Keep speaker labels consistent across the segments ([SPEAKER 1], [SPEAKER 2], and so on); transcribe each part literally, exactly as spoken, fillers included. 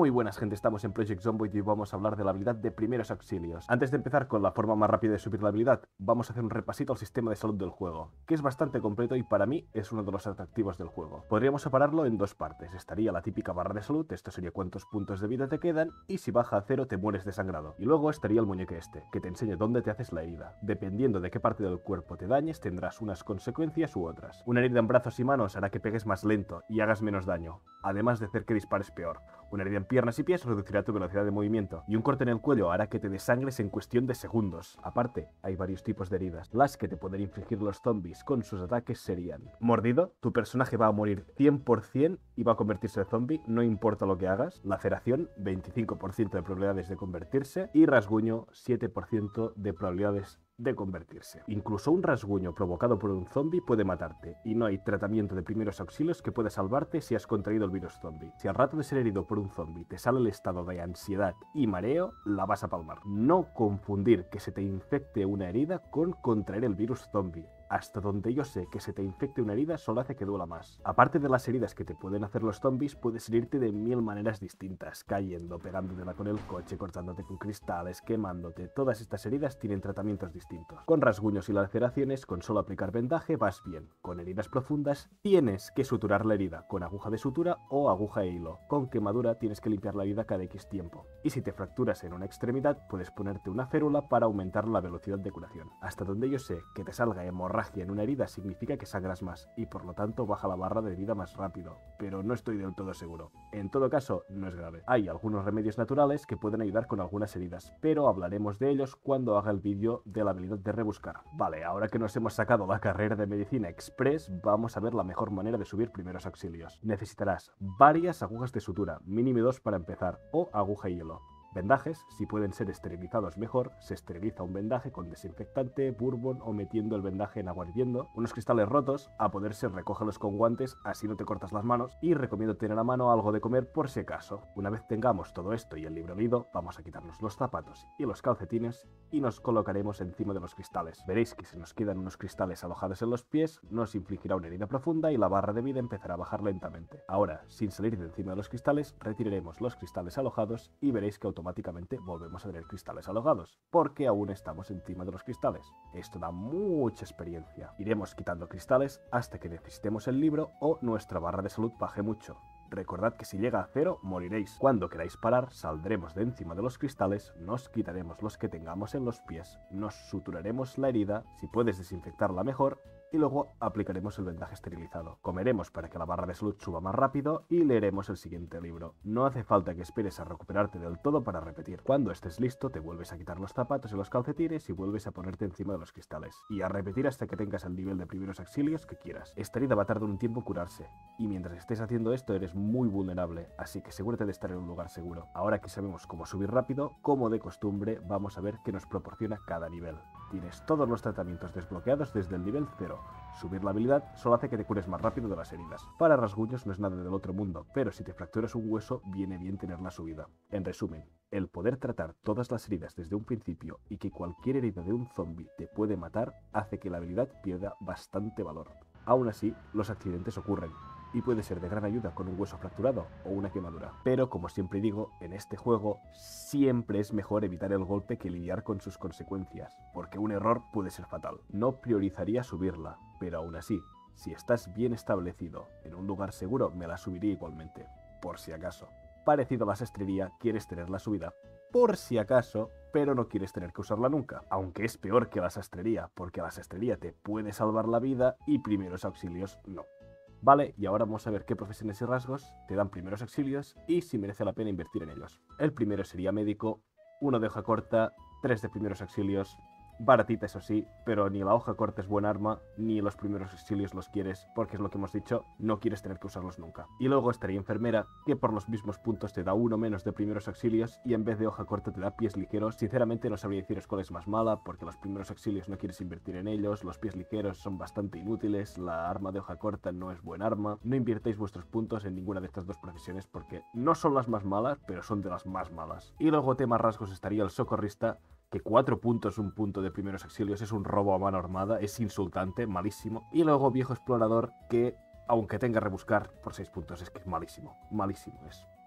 [SPEAKER 1] Muy buenas gente, estamos en Project Zomboid y vamos a hablar de la habilidad de primeros auxilios. Antes de empezar con la forma más rápida de subir la habilidad, vamos a hacer un repasito al sistema de salud del juego, que es bastante completo y para mí es uno de los atractivos del juego. Podríamos separarlo en dos partes, estaría la típica barra de salud, esto sería cuántos puntos de vida te quedan, y si baja a cero te mueres desangrado. Y luego estaría el muñeque este, que te enseña dónde te haces la herida. Dependiendo de qué parte del cuerpo te dañes, tendrás unas consecuencias u otras. Una herida en brazos y manos hará que pegues más lento y hagas menos daño, además de hacer que dispares peor. Una herida en piernas y pies reducirá tu velocidad de movimiento, y un corte en el cuello hará que te desangres en cuestión de segundos. Aparte, hay varios tipos de heridas. Las que te pueden infligir los zombies con sus ataques serían: mordido, tu personaje va a morir cien por cien y va a convertirse en zombie, no importa lo que hagas. Laceración, veinticinco por ciento de probabilidades de convertirse, y rasguño, siete por ciento de probabilidades de convertirse. Incluso un rasguño provocado por un zombie puede matarte, y no hay tratamiento de primeros auxilios que pueda salvarte si has contraído el virus zombie. Si al rato de ser herido por un zombie te sale el estado de ansiedad y mareo, la vas a palmar. No confundir que se te infecte una herida con contraer el virus zombie. Hasta donde yo sé, que se te infecte una herida solo hace que duela más. Aparte de las heridas que te pueden hacer los zombies, puedes herirte de mil maneras distintas, cayendo, pegándotela con el coche, cortándote con cristales, quemándote. Todas estas heridas tienen tratamientos distintos. Con rasguños y laceraciones, con solo aplicar vendaje vas bien. Con heridas profundas, tienes que suturar la herida con aguja de sutura o aguja e hilo. Con quemadura tienes que limpiar la herida cada X tiempo. Y si te fracturas en una extremidad, puedes ponerte una férula para aumentar la velocidad de curación. Hasta donde yo sé, que te salga hemorragia en una herida significa que sangras más y por lo tanto baja la barra de vida más rápido, pero no estoy del todo seguro. En todo caso, no es grave. Hay algunos remedios naturales que pueden ayudar con algunas heridas, pero hablaremos de ellos cuando haga el vídeo de la habilidad de rebuscar. Vale, ahora que nos hemos sacado la carrera de medicina express, vamos a ver la mejor manera de subir primeros auxilios. Necesitarás varias agujas de sutura, mínimo dos para empezar, o aguja y hilo. Vendajes, si pueden ser esterilizados mejor, se esteriliza un vendaje con desinfectante, bourbon o metiendo el vendaje en agua hirviendo. Unos cristales rotos, a poder ser recógelos con guantes, así no te cortas las manos, y recomiendo tener a mano algo de comer por si acaso. Una vez tengamos todo esto y el libro leído, vamos a quitarnos los zapatos y los calcetines y nos colocaremos encima de los cristales. Veréis que si nos quedan unos cristales alojados en los pies, nos infligirá una herida profunda y la barra de vida empezará a bajar lentamente. Ahora, sin salir de encima de los cristales, retiraremos los cristales alojados y veréis que automáticamente automáticamente volvemos a tener cristales alojados, porque aún estamos encima de los cristales. Esto da mucha experiencia. Iremos quitando cristales hasta que necesitemos el libro o nuestra barra de salud baje mucho. Recordad que si llega a cero, moriréis. Cuando queráis parar, saldremos de encima de los cristales, nos quitaremos los que tengamos en los pies, nos suturaremos la herida, si puedes desinfectarla mejor, y luego aplicaremos el vendaje esterilizado. Comeremos para que la barra de salud suba más rápido y leeremos el siguiente libro. No hace falta que esperes a recuperarte del todo para repetir. Cuando estés listo, te vuelves a quitar los zapatos y los calcetines y vuelves a ponerte encima de los cristales. Y a repetir hasta que tengas el nivel de primeros auxilios que quieras. Esta herida va a tardar un tiempo en curarse. Y mientras estés haciendo esto eres muy vulnerable, así que asegúrate de estar en un lugar seguro. Ahora que sabemos cómo subir rápido, como de costumbre, vamos a ver qué nos proporciona cada nivel. Tienes todos los tratamientos desbloqueados desde el nivel cero. Subir la habilidad solo hace que te cures más rápido de las heridas. Para rasguños no es nada del otro mundo, pero si te fracturas un hueso, viene bien tenerla subida. En resumen, el poder tratar todas las heridas desde un principio y que cualquier herida de un zombie te puede matar, hace que la habilidad pierda bastante valor. Aún así, los accidentes ocurren, y puede ser de gran ayuda con un hueso fracturado o una quemadura. Pero como siempre digo, en este juego siempre es mejor evitar el golpe que lidiar con sus consecuencias, porque un error puede ser fatal. No priorizaría subirla, pero aún así, si estás bien establecido en un lugar seguro, me la subiría igualmente, por si acaso. Parecido a la sastrería, quieres tener la subida por si acaso, pero no quieres tener que usarla nunca, aunque es peor que la sastrería, porque la sastrería te puede salvar la vida y primeros auxilios no. Vale, y ahora vamos a ver qué profesiones y rasgos te dan primeros auxilios y si merece la pena invertir en ellos. El primero sería médico, uno de hoja corta, tres de primeros auxilios, baratita eso sí, pero ni la hoja corta es buen arma, ni los primeros auxilios los quieres, porque es lo que hemos dicho, no quieres tener que usarlos nunca. Y luego estaría enfermera, que por los mismos puntos te da uno menos de primeros auxilios y en vez de hoja corta te da pies ligeros. Sinceramente no sabría deciros cuál es más mala, porque los primeros auxilios no quieres invertir en ellos, los pies ligeros son bastante inútiles, la arma de hoja corta no es buen arma. No invirtáis vuestros puntos en ninguna de estas dos profesiones porque no son las más malas, pero son de las más malas. Y luego tema rasgos estaría el socorrista, que cuatro puntos un punto de primeros auxilios es un robo a mano armada, es insultante, malísimo. Y luego viejo explorador, que aunque tenga rebuscar por seis puntos es que es malísimo, malísimo es.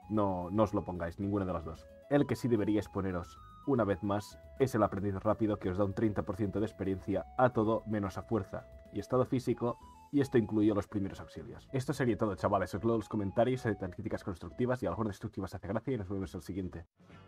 [SPEAKER 1] no, no os lo pongáis, ninguna de las dos. El que sí deberíais poneros, una vez más, es el aprendiz rápido, que os da un treinta por ciento de experiencia a todo menos a fuerza y estado físico, y esto incluye los primeros auxilios. Esto sería todo, chavales. Os leo los comentarios, si hay críticas constructivas y algunas destructivas hace gracia, y nos vemos en el siguiente.